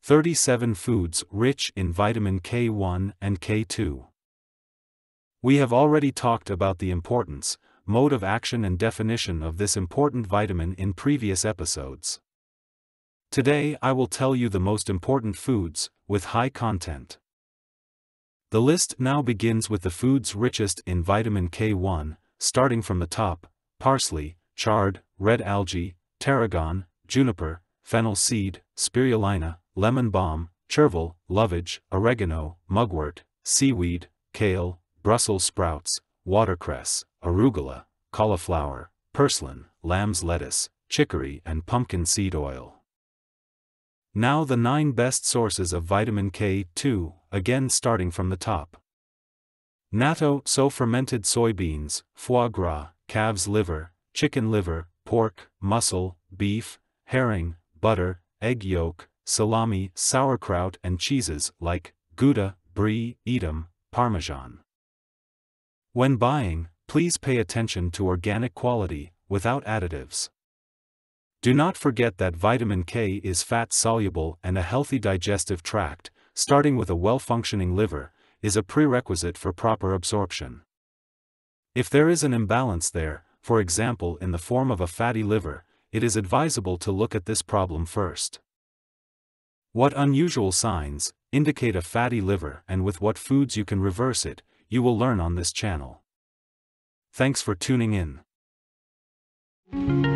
37 foods rich in vitamin K1 and K2. We have already talked about the importance, mode of action and definition of this important vitamin in previous episodes. Today I will tell you the most important foods, with high content. The list now begins with the foods richest in vitamin K1, starting from the top: parsley, chard, red algae, tarragon, juniper, fennel seed, spirulina, lemon balm, chervil, lovage, oregano, mugwort, seaweed, kale, Brussels sprouts, watercress, arugula, cauliflower, purslane, lamb's lettuce, chicory and pumpkin seed oil. Now the 9 best sources of vitamin K2, again starting from the top. Natto, so fermented soybeans, foie gras, calf's liver, chicken liver, pork, mussel, beef, herring, butter, egg yolk, salami, sauerkraut and cheeses like Gouda, Brie, Edam, Parmesan. When buying, please pay attention to organic quality, without additives. Do not forget that vitamin K is fat-soluble and a healthy digestive tract, starting with a well-functioning liver, is a prerequisite for proper absorption. If there is an imbalance there, for example in the form of a fatty liver, it is advisable to look at this problem first. What unusual signs indicate a fatty liver and with what foods you can reverse it, you will learn on this channel. Thanks for tuning in.